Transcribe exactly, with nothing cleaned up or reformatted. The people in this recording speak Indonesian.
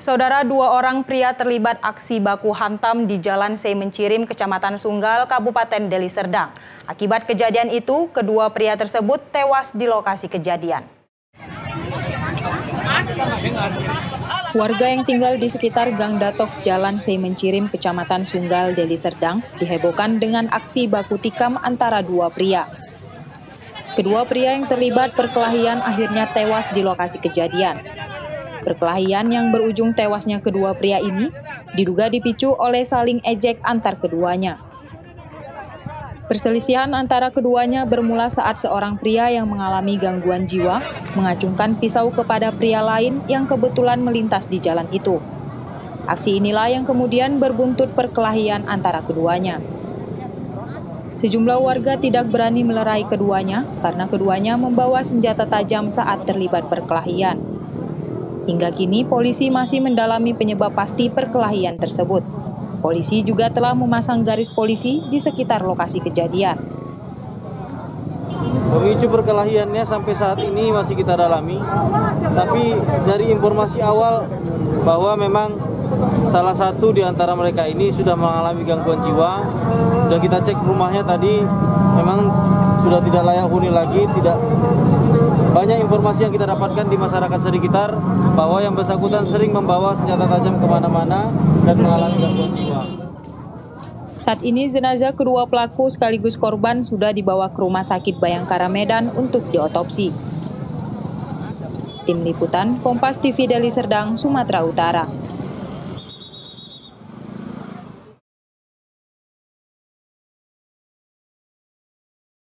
Saudara, dua orang pria terlibat aksi baku hantam di Jalan Sei Mencirim, Kecamatan Sunggal, Kabupaten Deli Serdang. Akibat kejadian itu, kedua pria tersebut tewas di lokasi kejadian. Warga yang tinggal di sekitar Gang Datok Jalan Sei Mencirim, Kecamatan Sunggal, Deli Serdang, dihebohkan dengan aksi baku tikam antara dua pria. Kedua pria yang terlibat perkelahian akhirnya tewas di lokasi kejadian. Perkelahian yang berujung tewasnya kedua pria ini diduga dipicu oleh saling ejek antar keduanya. Perselisihan antara keduanya bermula saat seorang pria yang mengalami gangguan jiwa mengacungkan pisau kepada pria lain yang kebetulan melintas di jalan itu. Aksi inilah yang kemudian berbuntut perkelahian antara keduanya. Sejumlah warga tidak berani melerai keduanya karena keduanya membawa senjata tajam saat terlibat perkelahian. Hingga kini polisi masih mendalami penyebab pasti perkelahian tersebut. Polisi juga telah memasang garis polisi di sekitar lokasi kejadian. Pemicu perkelahiannya sampai saat ini masih kita dalami, tapi dari informasi awal bahwa memang salah satu di antara mereka ini sudah mengalami gangguan jiwa. Dan kita cek rumahnya tadi memang sudah tidak layak huni lagi, tidak banyak informasi yang kita dapatkan di masyarakat sekitar bahwa yang bersangkutan sering membawa senjata tajam kemana-mana dan mengalami gangguan jiwa. Saat ini jenazah kedua pelaku sekaligus korban sudah dibawa ke Rumah Sakit Bayangkara Medan untuk diotopsi. Tim Liputan Kompas T V Deli Serdang, Sumatera Utara.